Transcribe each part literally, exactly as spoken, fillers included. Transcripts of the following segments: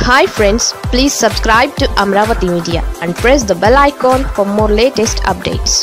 Hi friends, please subscribe to Amravati Media and press the bell icon for more latest updates.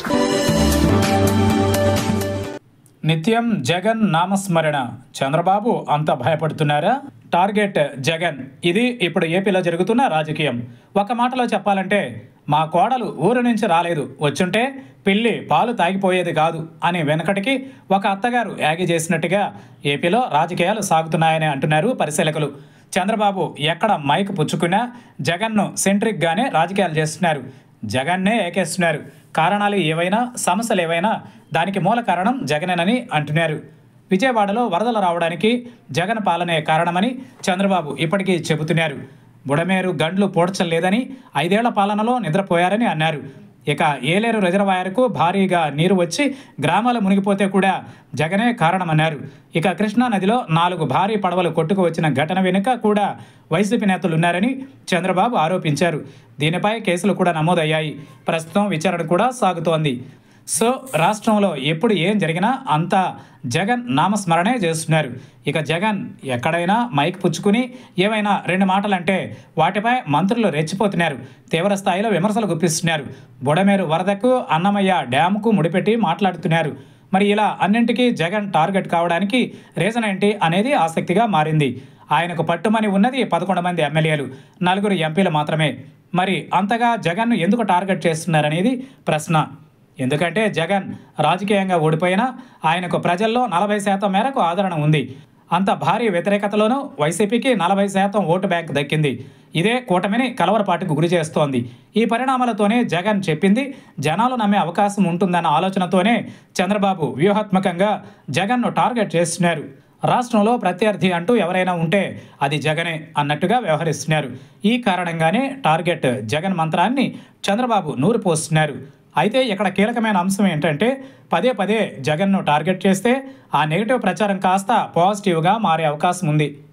నిత్యం జగన్ నామస్మరణ. చంద్రబాబు అంత భయపడుతున్నారా? Target Jagan. ఇది ఇప్పుడు ఏపీలో జరుగుతున్న రాజకీయం. ఒక మాటలో చెప్పాలంటే మా కోడలు ఊరు నుంచి రాలేదు, వచ్చుంటే పిల్లి పాలు తాగిపోయేది కాదు అని వెనకటికి ఒక అత్తగారు యాగి చేసినట్టుగా ఏపీలో రాజకీయాలు సాగుతున్నాయని అంటున్నారు పరిశీలకులు. చంద్రబాబు ఎక్కడ మైక్ పుచ్చుకున్నా జగన్ను సెంట్రిక్గానే రాజకీయాలు చేస్తున్నారు. జగన్నే ఏకేస్తున్నారు. కారణాలు ఏవైనా, సమస్యలు ఏవైనా దానికి మూల కారణం జగనేనని అంటున్నారు. విజయవాడలో వరదలు రావడానికి జగన్ పాలనే కారణమని చంద్రబాబు ఇప్పటికీ చెబుతున్నారు. బుడమేరు గండ్లు పోడ్చలేదని, ఐదేళ్ల పాలనలో నిద్రపోయారని అన్నారు. ఇక ఏలేరు రిజర్వాయర్కు భారీగా నీరు వచ్చి గ్రామాలు మునిగిపోతే కూడా జగనే కారణమన్నారు. ఇక కృష్ణా నదిలో నాలుగు భారీ పడవలు కొట్టుకు వచ్చిన ఘటన వెనుక కూడా వైసీపీ నేతలు ఉన్నారని చంద్రబాబు ఆరోపించారు. దీనిపై కేసులు కూడా నమోదయ్యాయి. ప్రస్తుతం విచారణ కూడా సాగుతోంది. సో రాష్ట్రంలో ఎప్పుడు ఏం జరిగినా అంతా జగన్ నామస్మరణే చేస్తున్నారు. ఇక జగన్ ఎక్కడైనా మైక్ పుచ్చుకుని ఏవైనా రెండు మాటలంటే వాటిపై మంత్రులు రెచ్చిపోతున్నారు. తీవ్ర స్థాయిలో విమర్శలు గుప్పిస్తున్నారు. బుడమేరు వరదకు, అన్నమయ్య డ్యాముకు ముడిపెట్టి మాట్లాడుతున్నారు. మరి ఇలా అన్నింటికీ జగన్ టార్గెట్ కావడానికి రీజన్ ఏంటి అనేది ఆసక్తిగా మారింది. ఆయనకు పట్టుమని ఉన్నది పదకొండు మంది ఎమ్మెల్యేలు, నలుగురు ఎంపీలు మాత్రమే. మరి అంతగా జగన్ను ఎందుకు టార్గెట్ చేస్తున్నారనేది ప్రశ్న. ఎందుకంటే జగన్ రాజకీయంగా ఓడిపోయినా ఆయనకు ప్రజల్లో నలభై శాతం మేరకు ఆదరణ ఉంది. అంత భారీ వ్యతిరేకతలోనూ వైసీపీకి నలభై శాతం ఓటు బ్యాంక్ దక్కింది. ఇదే కూటమిని కలవరపాటుకు గురి చేస్తోంది. ఈ పరిణామాలతోనే జగన్ చెప్పింది జనాలు నమ్మే అవకాశం ఉంటుందన్న ఆలోచనతోనే చంద్రబాబు వ్యూహాత్మకంగా జగన్ను టార్గెట్ చేస్తున్నారు. రాష్ట్రంలో ప్రత్యర్థి అంటూ ఎవరైనా ఉంటే అది జగనే అన్నట్టుగా వ్యవహరిస్తున్నారు. ఈ కారణంగానే టార్గెట్ జగన్ మంత్రాన్ని చంద్రబాబు నూరు పోస్తున్నారు. అయితే ఇక్కడ కీలకమైన అంశం ఏంటంటే పదే పదే జగన్ను టార్గెట్ చేస్తే ఆ నెగిటివ్ ప్రచారం కాస్త పాజిటివ్గా మారే అవకాశం ఉంది.